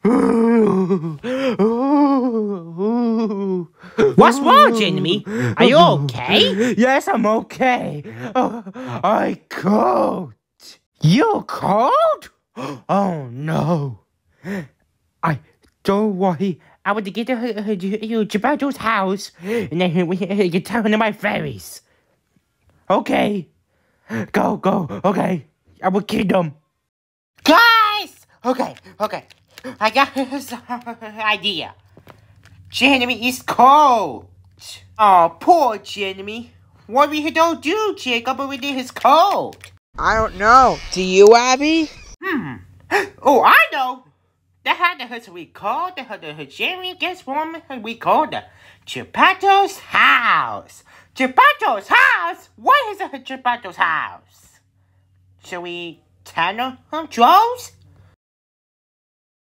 What's wrong, Jeremy? Are you okay? Yes, I'm okay. I'm cold. You're cold? Oh, no. Don't worry. I want to get to Gilberto's house, and then we can tell him my fairies. Okay. Go. Okay. I will kill them. Guys! Okay. I got this idea. Jeremy is cold. Oh, poor Jeremy. What we don't do, Jacob, when he's cold? I don't know. Do you, Abby? Oh, I know. The house we called the Jeremy gets warm. We called the Chipato's house. Chipato's house? What is a Chipato's house? Shall we tell them, Joe's?